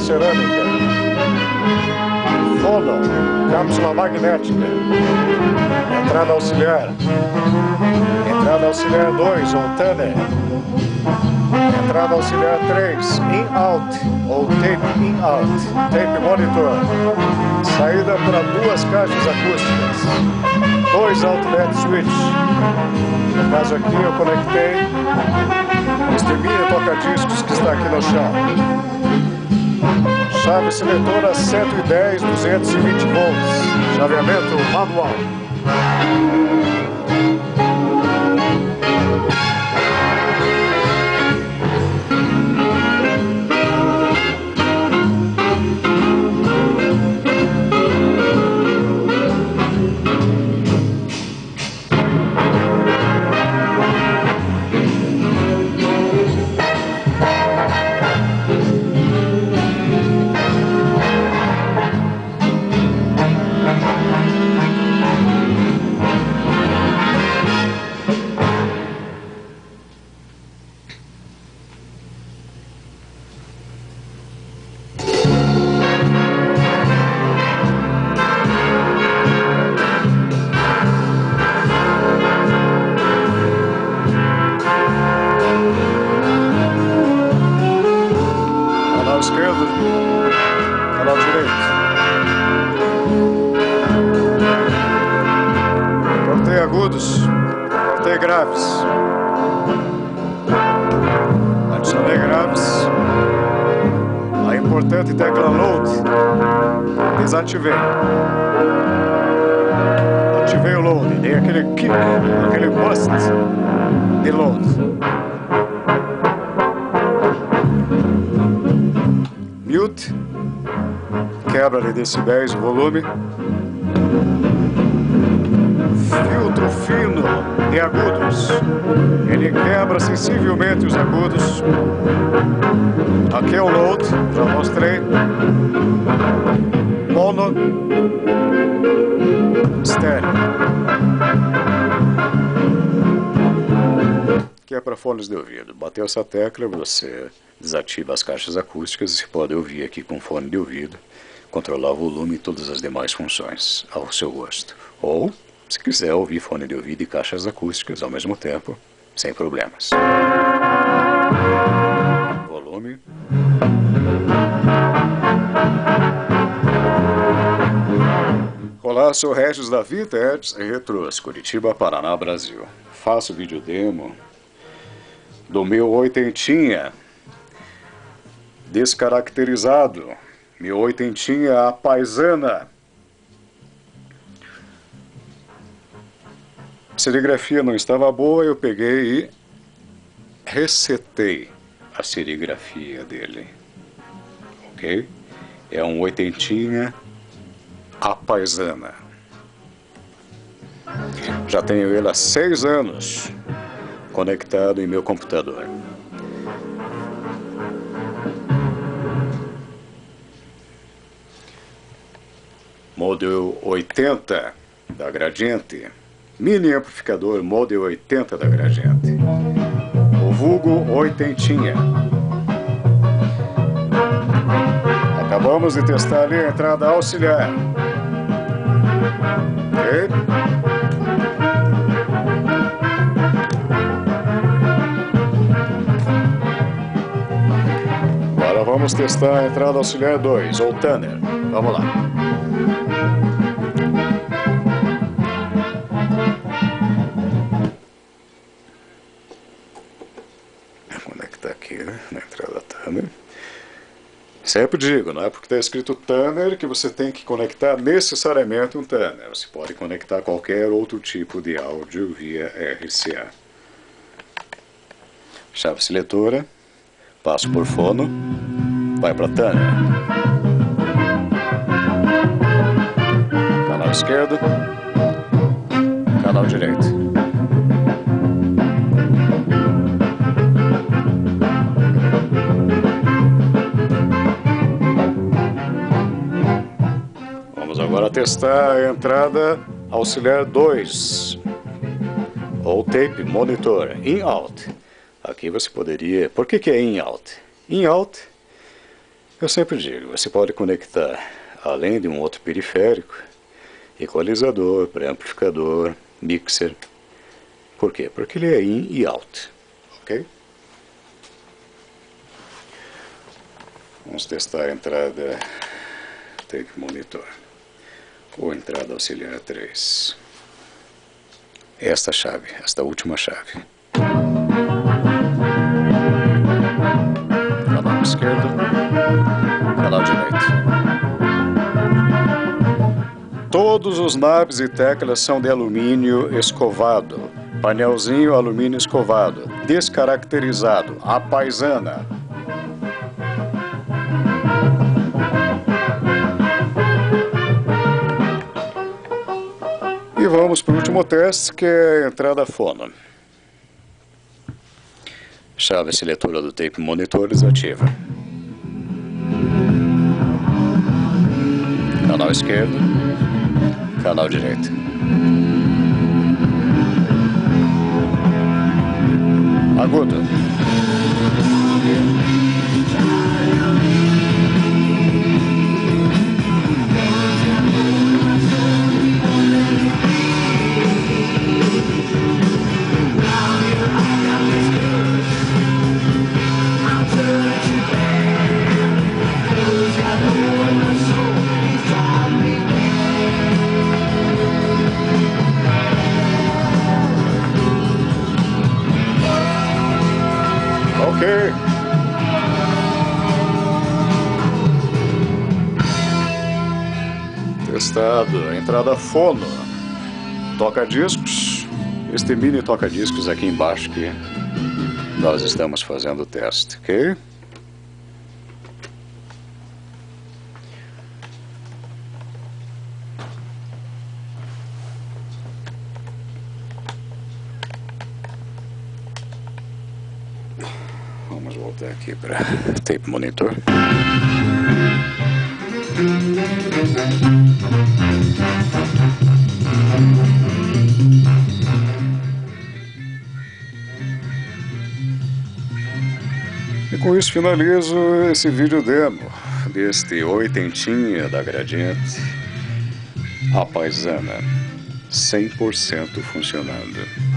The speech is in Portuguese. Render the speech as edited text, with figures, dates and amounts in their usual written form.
cerâmica. Fono, cápsula magnética. Entrada auxiliar. Entrada auxiliar 2, ou tunnel. Entrada auxiliar 3, in-out, ou tape in-out. Tape monitor. Saída para 2 caixas acústicas. 2 outlet switch. No caso aqui eu conectei este mini toca-discos que está aqui no chão. Chave seletora 110, 220 volts. Chaveamento manual. Canal esquerdo, canal direito. Cortei agudos, cortei graves. Adicionei graves. A importante tecla load. Desativei. Ativei o load, dei aquele kick, aquele bust de load. Mute, quebra de decibéis, volume, filtro fino de agudos, ele quebra sensivelmente os agudos. Aqui é o load, já mostrei. Mono, estéreo, que é para fones de ouvido. Bateu essa tecla, você desativa as caixas acústicas e você pode ouvir aqui com fone de ouvido, controlar o volume e todas as demais funções ao seu gosto. Ou, se quiser ouvir fone de ouvido e caixas acústicas ao mesmo tempo, sem problemas. Volume. Olá, sou Regis da Vintage Retros, Curitiba, Paraná, Brasil. Faço vídeo demo do meu oitentinha descaracterizado, meu oitentinha a paisana. A serigrafia não estava boa, eu peguei e resetei a serigrafia dele, ok? É um oitentinha a paisana. Já tenho ele há 6 anos conectado em meu computador. Model 80 da Gradiente, mini amplificador Model 80 da Gradiente, o vulgo oitentinha. Acabamos de testar ali a entrada auxiliar. Ok? Agora vamos testar a entrada auxiliar 2, ou tunnel. Vamos lá. Vou conectar aqui, né, na entrada tunnel. Sempre digo, não é porque está escrito tunnel que você tem que conectar necessariamente um tunnel. Você pode conectar qualquer outro tipo de áudio via RCA. Chave seletora, passo por fono, vai para tunnel. Canal esquerdo, canal direito. Agora testar a entrada auxiliar 2, ou tape monitor, in-out. Aqui você poderia... Por que é in-out? In-out Eu sempre digo, você pode conectar, além de um outro periférico, equalizador, pré-amplificador, mixer. Por quê? Porque ele é in e out, ok? Vamos testar a entrada tape monitor, ou entrada auxiliar 3. Esta chave, esta última chave. Canal esquerdo, canal direito. Todos os knobs e teclas são de alumínio escovado. Painelzinho alumínio escovado, descaracterizado, a paisana. E vamos para o último teste, que é a entrada fono. Chave seletora do tape monitor desativa. Canal esquerdo, canal direito. Agudo. Ok. Testado. Entrada fono. Toca-discos. Este mini toca-discos aqui embaixo que nós estamos fazendo o teste, ok? Vamos voltar aqui para tape monitor. E com isso finalizo esse vídeo demo deste oitentinha da Gradiente, a paisana, 100% funcionando.